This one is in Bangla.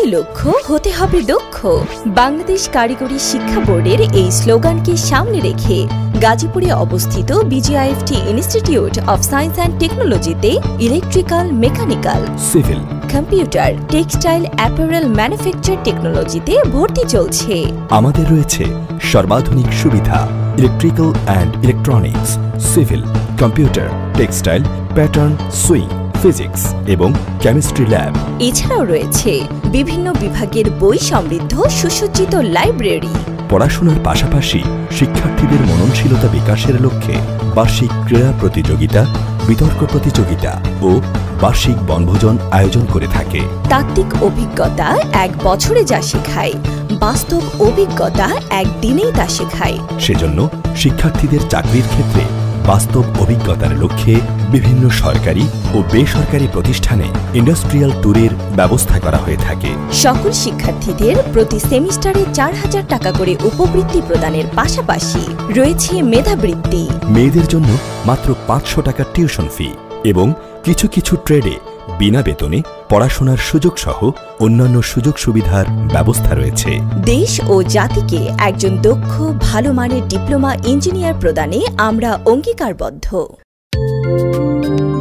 লক্ষ্য হতে হবে দক্ষ। বাংলাদেশ কারিগরি শিক্ষা বোর্ডের এই স্লোগানকে সামনে রেখে গাজীপুরে অবস্থিত BGIFT institute of science and টেকনোলজিতে electrical, mechanical, civil, computer, textile, apparel manufacture টেকনোলজিতে ভর্তি চলছে। আমাদের রয়েছে সর্বাধুনিক সুবিধা electrical and electronics, civil, computer, textile, pattern, sewing, physics এবং কেমিস্ট্রি ল্যাব। এছাড়াও রয়েছে বিভিন্ন বিভাগের বই সমৃদ্ধ সুসজ্জিত লাইব্রেরি। পড়াশোনার পাশাপাশি শিক্ষার্থীদের মননশীলতা বিকাশের লক্ষ্যে বার্ষিক ক্রীড়া প্রতিযোগিতা, বিতর্ক প্রতিযোগিতা ও বার্ষিক বনভোজন আয়োজন করে থাকে। তাত্ত্বিক অভিজ্ঞতা 1 বছরে যা শেখায়, বাস্তব অভিজ্ঞতা একদিনেই তা শেখায়। সেজন্য শিক্ষার্থীদের চাকরির ক্ষেত্রে বাস্তব অভিজ্ঞতার লক্ষ্যে বিভিন্ন সরকারি ও বেসরকারি প্রতিষ্ঠানে ইন্ডাস্ট্রিয়াল ট্যুরের ব্যবস্থা করা হয়ে থাকে। সকল শিক্ষার্থীদের প্রতি সেমিস্টারে 4000 টাকা করে উপবৃত্তি প্রদানের পাশাপাশি রয়েছে মেধাবৃত্তি। মেয়েদের জন্য মাত্র 500 টাকা টিউশন ফি এবং কিছু কিছু ট্রেডে বিনা বেতনে পড়াশোনার সুযোগ সহ অন্যান্য সুযোগ সুবিধার ব্যবস্থা রয়েছে। দেশ ও জাতিকে একজন দক্ষ, ভালো মানের ডিপ্লোমা ইঞ্জিনিয়ার প্রদানে আমরা অঙ্গীকারবদ্ধ।